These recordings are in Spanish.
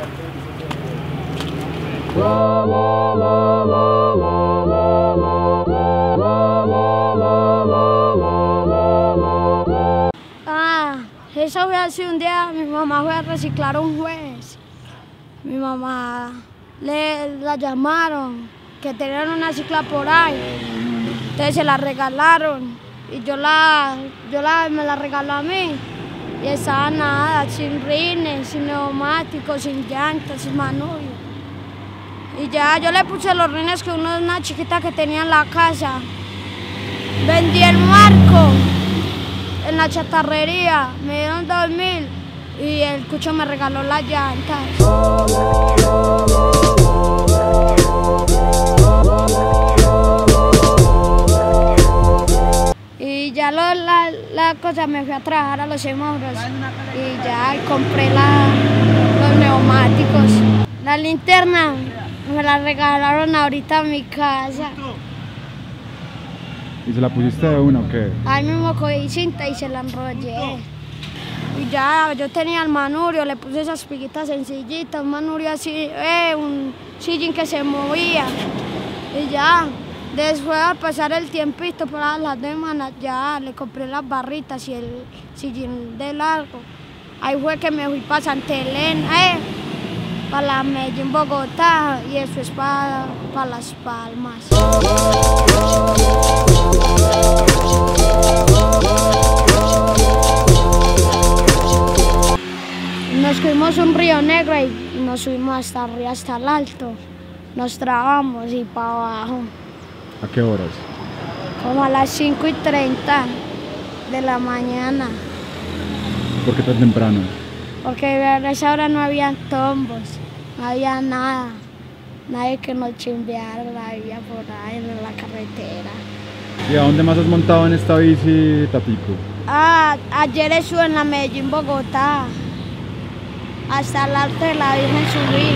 Eso fue así un día, mi mamá fue a reciclar un juez. Mi mamá la llamaron, que tenían una cicla por ahí. Entonces se la regalaron y me la regaló a mí. Y estaba nada, sin rines, sin neumáticos, sin llantas, sin manubrio. Y ya yo le puse los rines que una chiquita que tenía en la casa. Vendí el marco en la chatarrería, me dieron 2.000 y el cucho me regaló las llantas. Y ya la cosa me fui a trabajar a los semáforos y ya compré los neumáticos. La linterna me la regalaron ahorita a mi casa. ¿Y se la pusiste de una o qué? Ahí mismo cogí cinta y se la enrollé. Y ya, yo tenía el manubrio, le puse esas piguitas sencillitas, un manubrio así, un sillín que se movía. Y ya, después de pasar el tiempito para las semanas, ya le compré las barritas y el sillín de largo. Ahí fue que me fui para Santa Elena, para la Medellín, Bogotá, y eso es para Las Palmas. Nos fuimos a un río Negro y nos subimos hasta arriba, hasta el alto. Nos trabamos y para abajo. ¿A qué horas? Como a las 5:30 de la mañana. ¿Por qué tan temprano? Porque a esa hora no había tombos, no había nada. Nadie que nos chimbeara la vía por ahí en la carretera. ¿Y a dónde más has montado en esta bici, Tatico? Ayer estuve en la Medellín, Bogotá. Hasta el alto de la Virgen subí.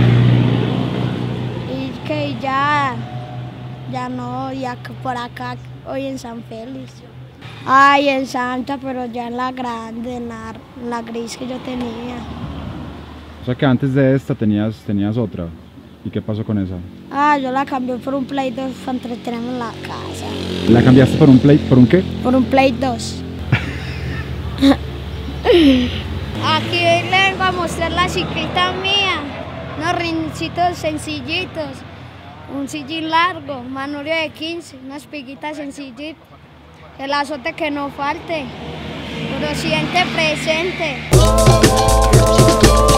Y que ya no, ya por acá, hoy en San Félix. Ay, en Santa, pero ya en la grande, en la gris que yo tenía. O sea que antes de esta tenías otra. ¿Y qué pasó con esa? Yo la cambié por un Play 2 para entretenerme en la casa. ¿La cambiaste por un Play? ¿Por un qué? Por un Play 2. Aquí les vengo a mostrar la ciclita mía. Unos rincitos sencillitos. Un sillín largo, manubrio de 15, unas piguitas sencillitas. El azote que no falte. Puro siente presente.